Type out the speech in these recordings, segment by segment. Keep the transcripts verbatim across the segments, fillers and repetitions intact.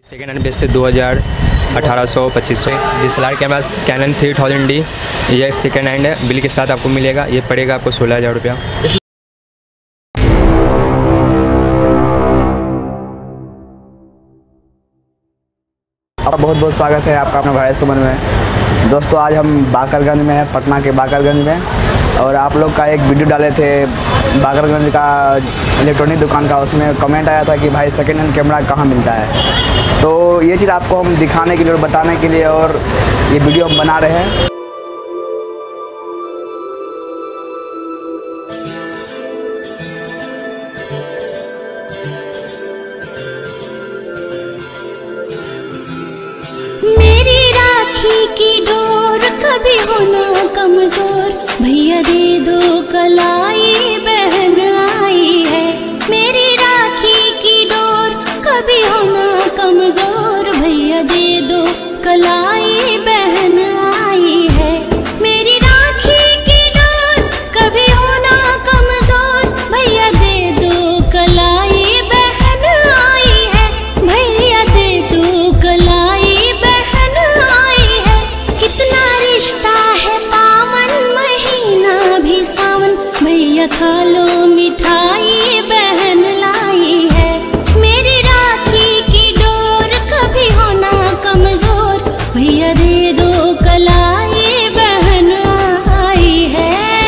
Second hand बेचते दो हज़ार अठारह सौ पच्चीस सौ D S L R camera Canon three thousand D. ये सेकेंड हैंड है, बिल के साथ आपको मिलेगा। ये पड़ेगा आपको सोलह हज़ार रुपया। आपका बहुत बहुत स्वागत है आपका अपने भाई सुमन में। दोस्तों आज हम बाकरगंज में हैं, पटना के बाकरगंज में, और आप लोग का एक वीडियो डाले थे बाकरगंज का इलेक्ट्रॉनिक दुकान का। उसमें कमेंट आया था कि भाई सेकेंड हैंड कैमरा कहाँ मिलता है। तो ये चीज़ आपको हम दिखाने के लिए और बताने के लिए और ये वीडियो हम बना रहे हैं। मेरी राखी की डोर कभी होना कमजोर, भैया दे दो कलाई बहन आई है। मेरी राखी की डोर कभी होना कमजोर, भैया दे दो कलाई बहन आई है। मेरी राखी की डोर कभी होना कमजोर, भैया दे दो कलाई बहन आई है। भैया दे दो कलाई बहन आई है। कितना रिश्ता है पावन, महीना भी सावन, भैया खा लो मिठाई बहन लाई है। मेरी राखी की डोर कभी होना कमजोर, भैया दे दो कलाई बहन आई है।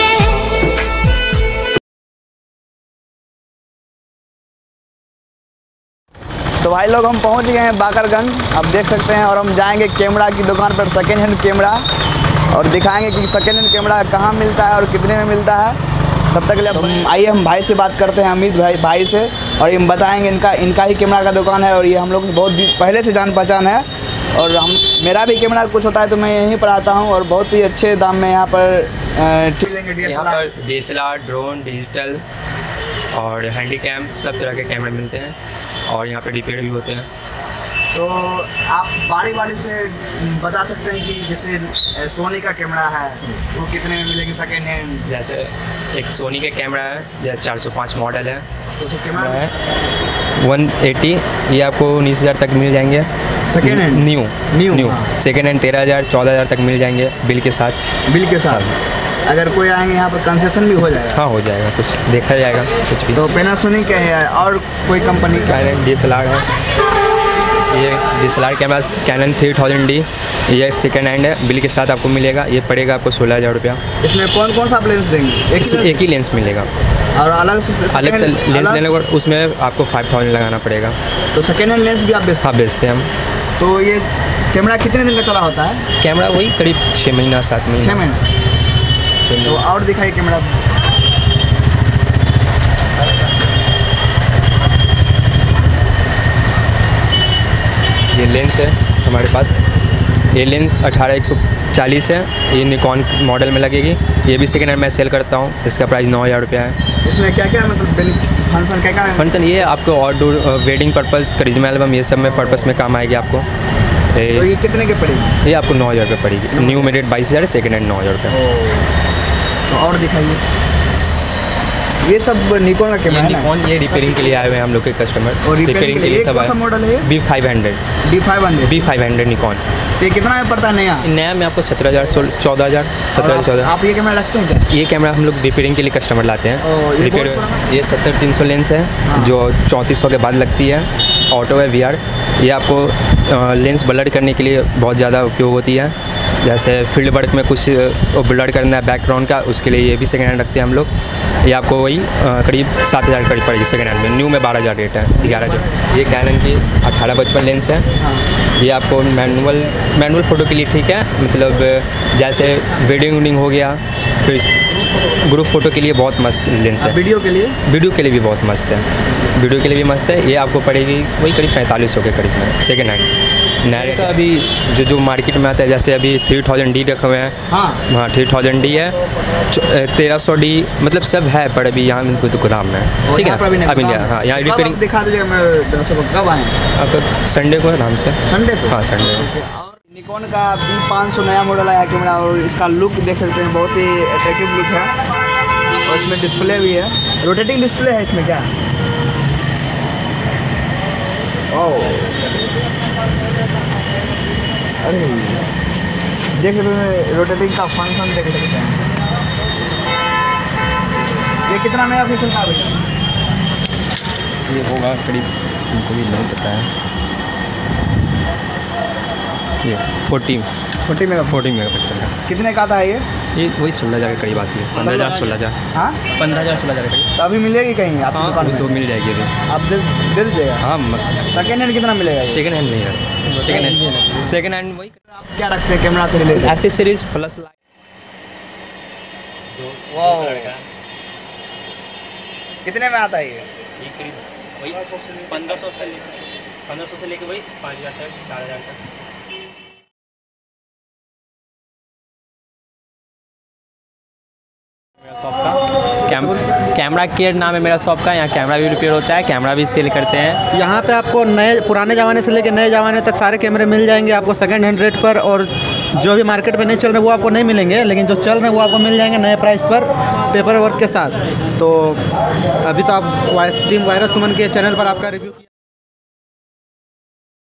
तो भाई लोग हम पहुंच गए हैं बाकरगंज, आप देख सकते हैं। और हम जाएंगे कैमरा की दुकान पर, सेकेंड हैंड कैमरा, और दिखाएंगे कि सेकेंड हैंड कैमरा कहाँ मिलता है और कितने में मिलता है। तब तक के लिए हम आइए हम भाई से बात करते हैं, अमित भाई भाई से, और हम बताएंगे इनका इनका ही कैमरा का दुकान है। और ये हम लोग से बहुत पहले से जान पहचान है। और हम मेरा भी कैमरा कुछ होता है तो मैं यहीं पर आता हूँ, और बहुत ही अच्छे दाम में यहाँ पर यहाँ पर D S L R, drone, digital और हैंडीकैम सब तरह के कैमरे मिलते हैं, और यहाँ पे रिपेयर भी होते हैं। तो आप बारी बारी से बता सकते हैं कि जैसे सोनी का कैमरा है वो कितने में मिलेगी सेकेंड हैंड। जैसे एक सोनी का कैमरा है, जैसे चार सौ पाँच मॉडल है, तो जो कैमरा है वन एटी, ये आपको उन्नीस हज़ार तक मिल जाएंगे second hand new new new हाँ। सेकेंड हैंड तेरह हज़ार चौदह हज़ार तक मिल जाएंगे बिल के साथ। बिल के साथ अगर कोई आएंगे यहाँ पर कंसेशन भी हो जाएगा। हाँ हो जाएगा, कुछ देखा जाएगा कुछ भी। तो पैनासोनिक का है और कोई कंपनी का डी एस एल आर है, ये D S L R camera Canon three thousand D. ये सेकेंड हैंड है, बिल के साथ आपको मिलेगा। ये पड़ेगा आपको सोलह हज़ार रुपया। इसमें कौन कौन सा आप लेंस देंगे? एक, एक ही लेंस मिलेगा, और अलग से अलग से लेंस लेने को उसमें आपको फाइव थाउजेंड लगाना पड़ेगा। तो सेकेंड हैंड लेंस भी आप बेचते? हाँ बेचते हैं हम। तो ये कैमरा कितने दिन का चला होता है? कैमरा वही करीब छः महीना सात महीना छः महीना तो और दिखाइए कैमरा। ये लेंस है हमारे पास, ये लेंस अठारह एक सौ चालीस है, ये निकॉन मॉडल में लगेगी। ये भी सेकेंड हैंड मैं सेल करता हूँ, इसका प्राइस नौ हज़ार रुपया है। इसमें क्या क्या मतलब फंक्शन क्या क्या है? फंक्शन ये आपको outdoor wedding purpose, Karizma album, ये सब में पर्पज़ में काम आएगी आपको। ये, तो ये कितने के पड़ेगी? ये आपको नौ हज़ार रुपये पड़ेगी। न्यू में रेट बाईस हज़ार, सेकेंड हैंड नौ हज़ार रुपये। तो और दिखाइए, ये सब निकॉन का कैमरा है ना? निकॉन ये रिपेयरिंग के लिए आए हुए हैं हम लोग के कस्टमर, और रिपेयरिंग के लिए सब आए। मॉडल है B five hundred D five hundred B five hundred Nikon. ये कितना में पड़ता है नया? नया में आपको सत्रह हज़ार सोलह चौदह हज़ार सत्रह हज़ार चौदह। आप ये कैमरा रखते हैं क्या? ये कैमरा हम लोग रिपेयरिंग के लिए कस्टमर लाते हैं। ये रिपेयर ये सत्तर तीन सौ लेंस है, हाँ। जो चौंतीस सौ के बाद लगती है। ऑटो है वी आर, ये आपको लेंस ब्लर करने के लिए बहुत ज़्यादा उपयोग होती है। जैसे फील्ड वर्क में कुछ ब्लर करना है बैकग्राउंड का, उसके लिए ये भी सेकेंड हैंड रखते हैं हम लोग। ये आपको वही करीब सात हज़ार करीब पड़ेगी सेकेंड हैंड में। न्यू में बारह हज़ार रेट है, ग्यारह हज़ार। ये कैनन की अठारह पचपन लेंस है, ये आपको मैनुअल मैनुअल फ़ोटो के लिए ठीक है। मतलब जैसे वेडिंग वेडिंग हो गया, फिर ग्रुप फ़ोटो के लिए बहुत मस्त लेंस है। वीडियो के लिए वीडियो के लिए भी बहुत मस्त है, वीडियो के लिए भी मस्त है। ये आपको पड़ेगी वही करीब पैंतालीस सौ के करीब में सेकेंड हैंड। नया का अभी जो जो मार्केट में आता है, जैसे अभी थ्री थाउजेंड डी रखे हुए हैं। हाँ हाँ थ्री थाउजेंड डी है, तेरह सौ डी, मतलब सब है, पर अभी यहाँ में तो गोदाम में है। ठीक है अभी नहीं। हाँ यहाँ रिपेयरिंग दिखा दीजिएगा, मैं दर्शकों को कब आए? आपको संडे को आराम से। संडे को? हाँ संडे को। निकॉन का बी पाँच सौ नया मॉडल आया कैमरा, और इसका लुक देख सकते हैं, बहुत ही अट्रैक्टिव लुक है। और इसमें डिस्प्ले भी है, रोटेटिंग डिस्प्ले है इसमें क्या? ओह अरे देख सकते हैं, रोटेटिंग का फंक्शन देख सकते हैं। ये कितना मेगा पिक्सल का है? ये होगा करीब, हमको भी नहीं पता है, ये forty forty mega forty mega pixel का। कितने का आता है ये? ये वही सोलह हज़ार के करीब आती है, पंद्रह हज़ार सोलह हज़ार हाँ पंद्रह हज़ार सोलह हज़ार के करीब। तो अभी मिलेगी कहीं आपकी हाँ दुकान अभी में? तो मिल जाएगी अभी। आप दे दे दीजिएगा। हाँ सेकेंड हैंड कितना मिलेगा ये? सेकेंड हैंड नहीं है, सेकेंड हैंड सेकेंड हैंड वही आप क्या रखते हैं कैमरा से रिलेटेड? Accessories plus light. कितने में आता है ये? वही पंद्रह सौ से पंद्रह सौ से लेके वही पाँच हज़ार तक, चार हज़ार तक। मेरा शॉप का कैम कैमरा केयर नाम है मेरा शॉप का। यहाँ कैमरा भी रिपेयर होता है, कैमरा भी सेल करते हैं। यहाँ पे आपको नए पुराने ज़माने से लेकर नए ज़माने तक सारे कैमरे मिल जाएंगे आपको सेकंड हैंड रेट पर, और जो भी मार्केट में नहीं चल रहे वो आपको नहीं मिलेंगे, लेकिन जो चल रहे हैं वो आपको मिल जाएंगे नए प्राइस पर, पेपर वर्क के साथ। तो अभी तो आप टीम वायरस सुमन के चैनल पर आपका रिव्यू किया।